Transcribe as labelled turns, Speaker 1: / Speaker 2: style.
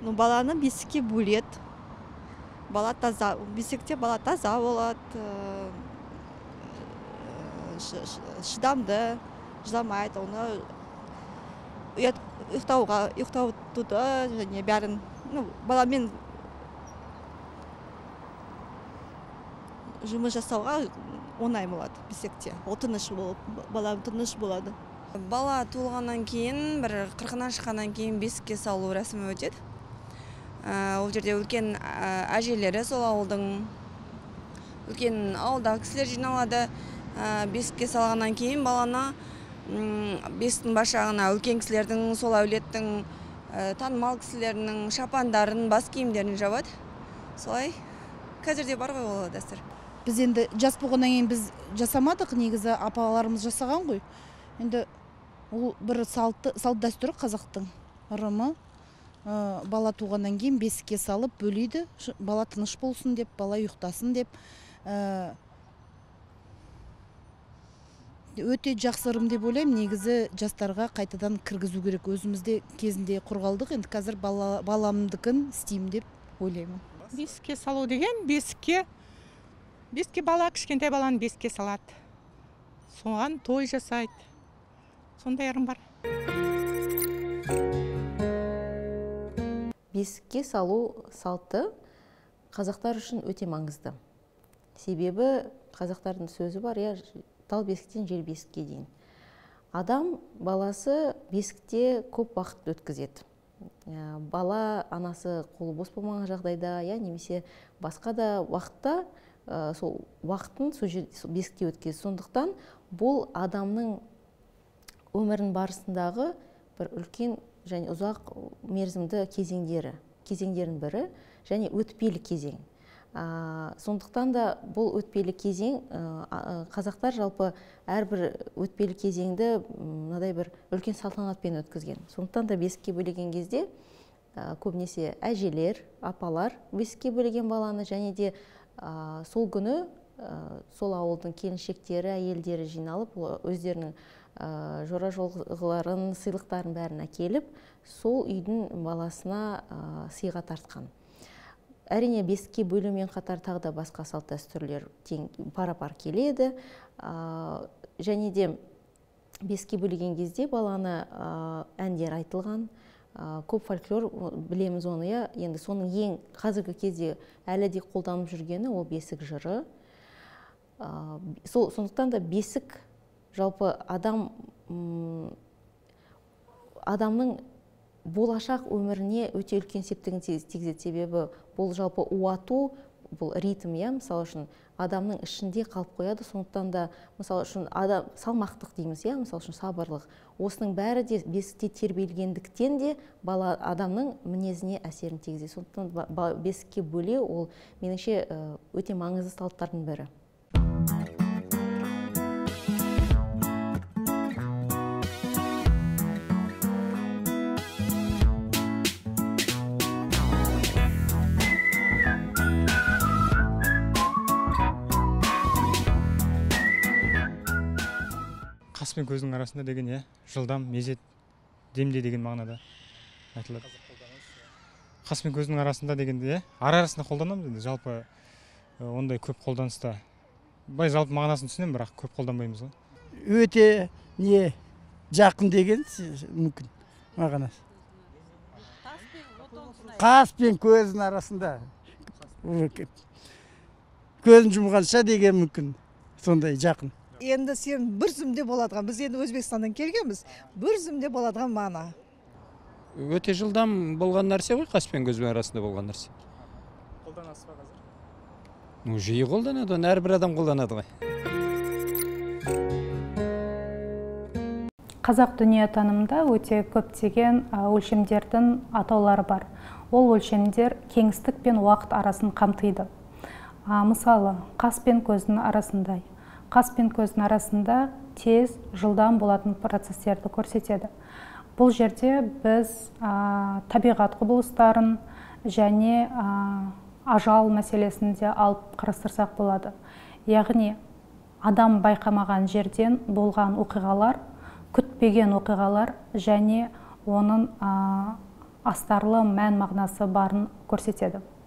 Speaker 1: Баланы бесікке бөледі. Бала таза, бесікте бала таза болады, шыдамды, жыламайды, оны ұйықтауды және бәрін баламен жұмыс жасауға оңай болады бесікте. Ол тыныш болып, бала тыныш болады.
Speaker 2: Бала туылғаннан кейін, бір 40-нан шыққаннан кейін бесікке салу рәсімі өтеді. Ол жерде үлкен әжелері, сол ауылдың үлкен ауылдағы кісілер жиналады. Бесікке салғаннан кейін баланы бесіктің башағына үлкен кісілердің, сол әулеттің танымал кісілерінің шапандарын, бас киімдерін жабады. Солай қазірде бар ғой ол дәстүр.
Speaker 3: Біз енді жас болғаннан кейін біз жасамадық, негізі апаларымыз жасаған ғой. Енді ол бір салт дәстүрі қазақтың ырымы. Бала туғаннан кейін бесікке салып бөлейді, бала тыныш болсын деп, бала ұйықтасын деп. Өте жақсы ырым деп ойлаймын, негізі жастарға қайтадан кіргізу керек. Өзімізде кезінде құрғалдық, енді қазір баламдыкін істеймін деп ойлаймын.
Speaker 4: Бесікке салу деген, бесікке бала, кішкентай баланы бесікке салады. Соған той жасайды. Сондай ырым бар.
Speaker 5: Бесікке салу салты қазақтар үшін өте маңызды. Себебі қазақтардың сөзі бар, тал бесіктен жел бесікке дейін. Адам баласы бесікте көп уақыт өткізеді. Бала анасы қолы бос болмаған жағдайда, немесе басқа да уақытта сол уақытын бесікте өткізеді. Сондықтан бұл адамның өмірінің барысындағы бір үлкен және ұзақ мерзімді кезеңдердің бірі, және өтпелі кезең. Сондықтан да бұл өтпелі кезең, қазақтар жалпы әрбір өтпелі кезеңді мынадай бір үлкен салтанатпен өткізген. Сондықтан да бесікке бөлеген кезде көбінесе әжелер, апалар бесікке бөлеген баланы, және де сол күні сол ауылдың келіншектері, әйелдері жиналып, өздерінің жора жолғыларын, сыйлықтарын бәрін әкеліп, сол үйдің баласына сыйға тартқан. Әрине, бесікке бөлумен қатар тағы да басқа салт дәстүрлер пара-пар келеді. Және де бесікке бөлген кезде баланы әндер айтылған, көп фольклор білеміз оны. Енді соның ең қазіргі кезде әлі де қолданып жүргені ол бесік жыры. Сондықтан да бесік жалпы адамның болашақ өміріне өте үлкен септігін тигізеді. Себебі бұл жалпы уату, бұл ритм, мысалы үшін адамның ішінде қалып қояды. Сондықтан да мысалы үшін салмақтық дейміз, мысалы үшін сабырлық. Осының бәрі де бесікте тербелгендіктен де бала адамның мінезіне әсерін тигізеді. Сондықтан бесікке бөлеу ол меніңше өте маңызды салттардың бірі.
Speaker 6: Қас пен көздің арасында деген, жылдам, мезет, демде деген мағынада айтылады. Қас пен көздің арасында дегенде, арасында қолданамыз, жалпы ондай көп қолданыста. Бай жалпы мағынасын түсінем, бірақ көп қолданбаймыз.
Speaker 7: Өте жақын деген мүмкін мағынасы. Қас пен көздің арасында. Көзін жұмғанша деген мүмкін, сондай жақын.
Speaker 8: Енді сен бір зүмде боладыған, біз енді Өзбекстаннан келгенбіз, бір зүмде боладыған мана.
Speaker 9: Өте жылдам болған нәрсе ғой, қас пен көзбен арасында болған нәрсе.
Speaker 6: Қолданасыз ба қазір?
Speaker 9: Жиі қолданады, әрбір адам қолданады ғой.
Speaker 10: Қазақ дүниетанымында өте көптеген өлшемдердің атаулары бар. Ол өлшемдер кеңістік пен уақыт арасын қамтиды. Мысалы, қас пен көздің арасында. Қас пен көздің арасында тез, жылдам болатын процестерді көрсетеді. Бұл жерде біз табиғат құбылыстарын және ажал мәселесінде алып қарастырсақ болады. Яғни, адам байқамаған жерден болған оқиғалар, күтпеген оқиғалар және оның астарлы мән мағынасы барын көрсетеді.